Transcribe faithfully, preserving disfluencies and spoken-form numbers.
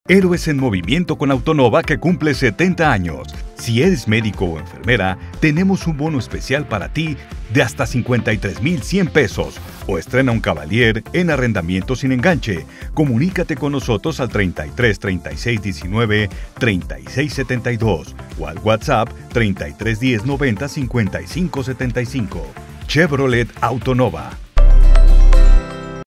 Héroes en movimiento con Autonova que cumple setenta años. Si eres médico o enfermera, tenemos un bono especial para ti de hasta cincuenta y tres mil cien pesos. O estrena un Cavalier en arrendamiento sin enganche. Comunícate con nosotros al treinta y tres, treinta y seis, diecinueve, treinta y seis, setenta y dos o al WhatsApp treinta y tres, diez, noventa, cincuenta y cinco, setenta y cinco. Chevrolet Autonova.